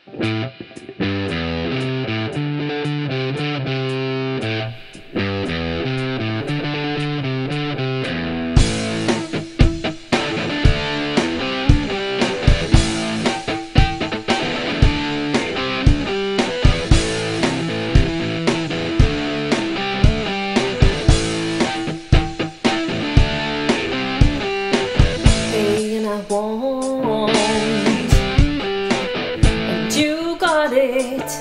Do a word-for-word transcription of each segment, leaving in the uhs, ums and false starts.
Want, and you got it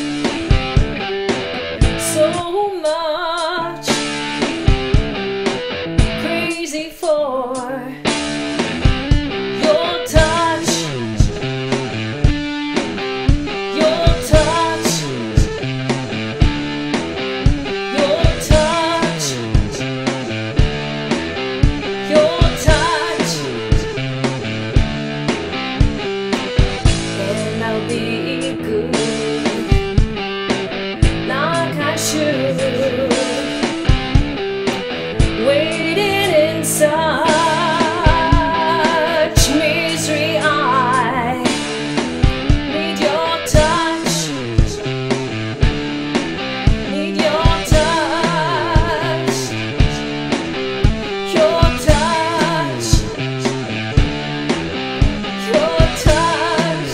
so much, crazy for your touch, your touch, your touch, your touch. I'll be good, like I should, waiting in such misery. I need your touch, need your touch, your touch, your touch.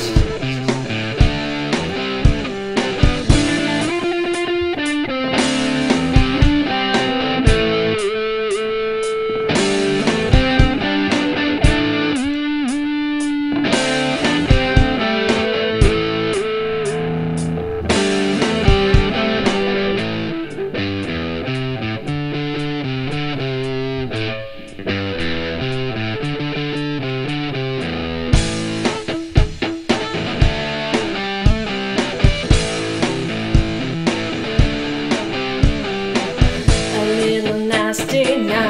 Nasty now,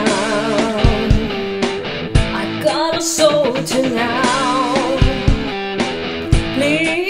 I got a soul to now. Please